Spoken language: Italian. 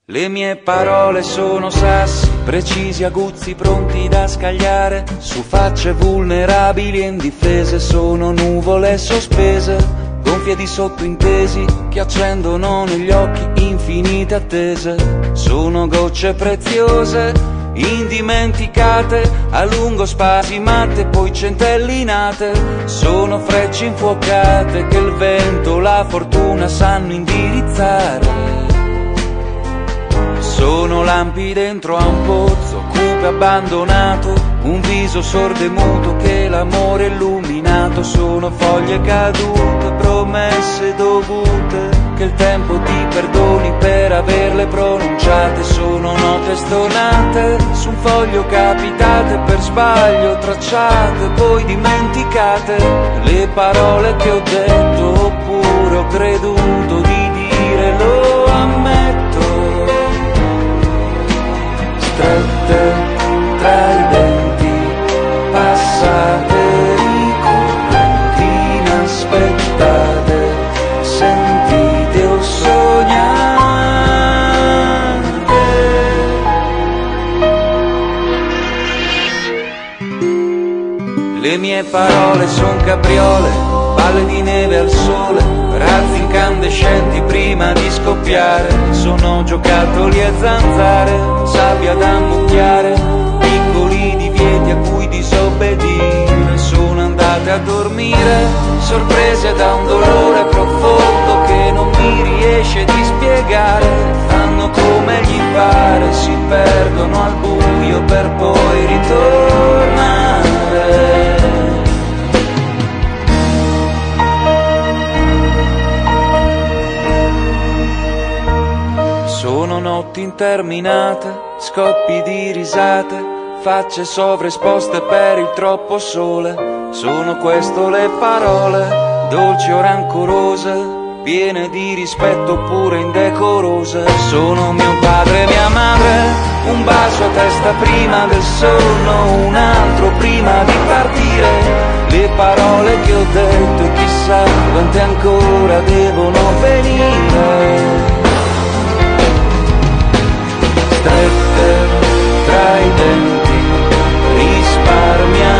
Le mie parole sono sassi, precisi, aguzzi, pronti da scagliare su facce vulnerabili e indifese. Sono nuvole sospese, gonfie di sottointesi che accendono negli occhi infinite attese. Sono gocce preziose, indimenticate, a lungo spasimate, poi centellinate. Sono frecce infuocate che il vento, la fortuna sanno indirizzare. Sono lampi dentro a un pozzo, cupe abbandonato, un viso sordo e muto che l'amore ha illuminato. Sono foglie cadute, promesse dovute, che il tempo ti perdoni per averle pronunciate. Sono note stonate, su un foglio capitate per sbaglio, tracciate, poi dimenticate. Le parole che ho detto oppure ho creduto di dire, lo ammetto. Strette tra i denti, passate, ricorrenti, inaspettate, sentite o sognate. Le mie parole son capriole, palle di neve al sole, razzi incandescenti prima di scoppiare. Sono giocattoli e zanzare, sabbia da ammucchiare, piccoli divieti a cui disobbedire. Sono andate a dormire, sorprese da un dolore profondo che non mi riesce di spiegare. Fanno come gli pare, si perdono al buio per poi ritornare. Sono notti interminate, scoppi di risate, facce sovraesposte per il troppo sole. Sono queste le parole, dolci o rancorose, piene di rispetto oppure indecorose. Sono mio padre e mia madre, un bacio a testa prima del sonno, un altro prima di partire. Le parole che ho detto e chissà quante ancora devono venire. Strette tra i denti, risparmia